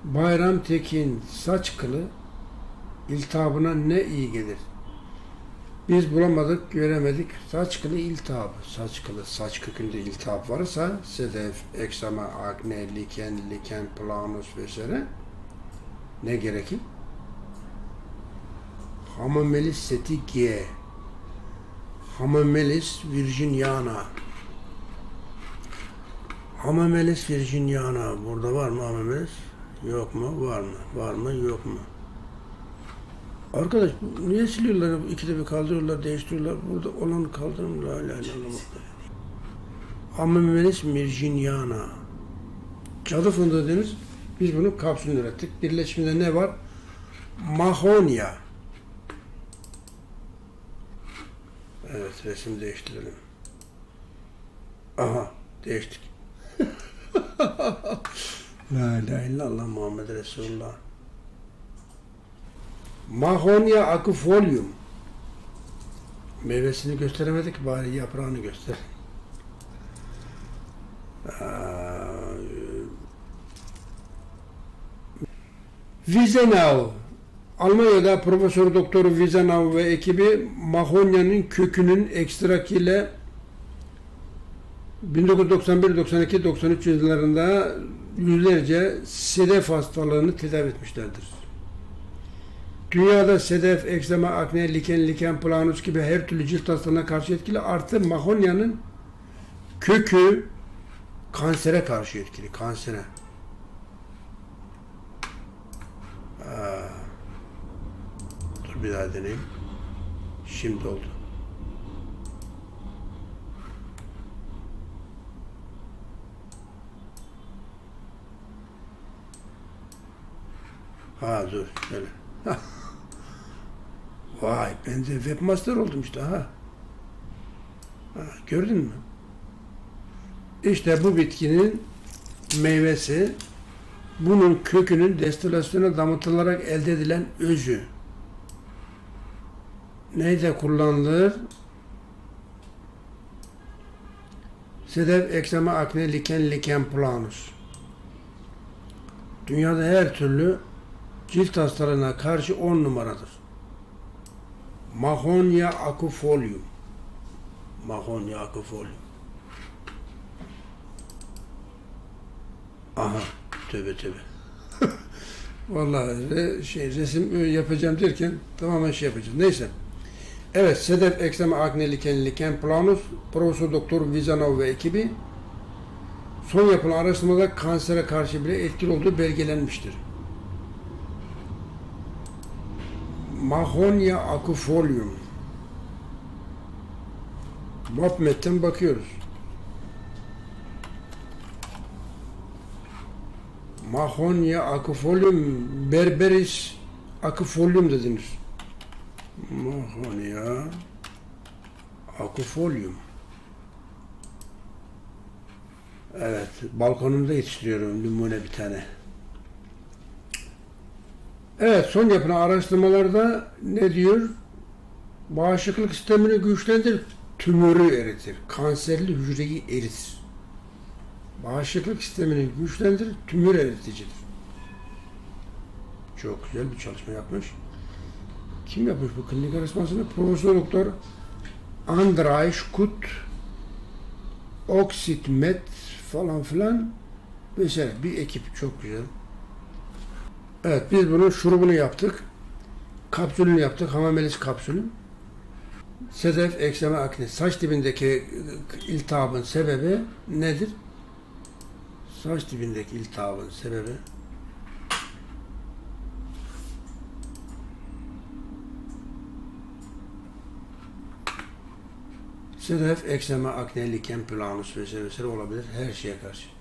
Bayram Tekin saç kılı iltihabına ne iyi gelir? Biz bulamadık, göremedik. Saç kılı iltihabı. Saç kılı, saç kökünde iltihap varsa sedef, eksema, akne, liken, planus vesaire ne gerekir? Hamamelis setigiae, Hamamelis virginiana. Hamamelis virginiana. Burada var mı Hamamelis? Yok mu? Var mı? Var mı? Yok mu? Arkadaş niye siliyorlar? İkide bir kaldırıyorlar, değiştiriyorlar. Burada olanı kaldırmıyorlar. Hala Hamamelis virginiana. Cadı fındığı denir. Biz bunu kapsülünü ürettik. Birleşiminde ne var? Mahonia. Evet, resim değiştirelim. Aha, değiştik. La ilahe illallah Muhammed Resulullah. Mahonia aquifolium. Meyvesini gösteremedik, bari yaprağını göster. Wiesenau. Almanya'da Profesör Doktor Wiesenau ve ekibi Mahonia'nın kökünün ekstrakiyle 1991, 92, 93 yıllarında yüzlerce sedef hastalığını tedavi etmişlerdir. Dünyada sedef, eksema, akne, liken planus gibi her türlü cilt hastalığına karşı etkili, artı Mahonia'nın kökü kansere karşı etkili, kansere. Dur bir daha deneyeyim. Şimdi oldu. Dur şöyle. Vay, ben de webmaster oldum işte gördün mü? İşte bu bitkinin meyvesi, bunun kökünün destilasyona damıtılarak elde edilen özü. Neyde kullanılır? Sedef, eksema, akne, liken planus. Dünyada her türlü cilt hastalığına karşı 10 numaradır. Mahonia aquifolium. Mahonia aquifolium. Aha, tövbe. Vallahi resim yapacağım derken tamamen yapacağız. Neyse. Evet, sedef, eksema, akne, liken planus, Profesör Doktor Wiesenau ve ekibi son yapılan araştırmada kansere karşı bile etkili olduğu belgelenmiştir. Mahonia aquifolium. PubMed'den bakıyoruz. Mahonia aquifolium, berberis aquifolium da denir. Mahonia aquifolium. Evet, balkonumda yetiştiriyorum limone bir tane. Evet, son yapılan araştırmalarda ne diyor? Bağışıklık sistemini güçlendirir, tümörü eritir, kanserli hücreyi eritir. Bağışıklık sistemini güçlendirir, tümör eriticidir. Çok güzel bir çalışma yapmış. Kim yapmış bu klinik araştırmasını? Profesör Doktor András Kut, Oxitmed falan filan vesaire bir ekip, çok güzel. Evet, biz bunun şurubunu yaptık. Kapsülünü yaptık. Hamamelis kapsülü. Sedef, eksema, akne. Saç dibindeki iltihabın sebebi nedir? Saç dibindeki iltihabın sebebi sedef, eksema, akne, liken planus vesaire olabilir. Her şeye karşı.